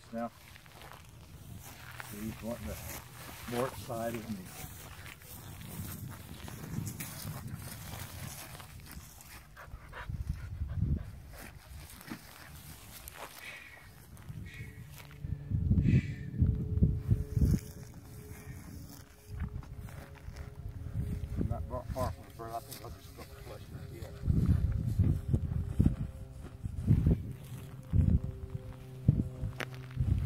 now. He's wanting to more excited than me. I'm not far from the bird. I think I'll just go.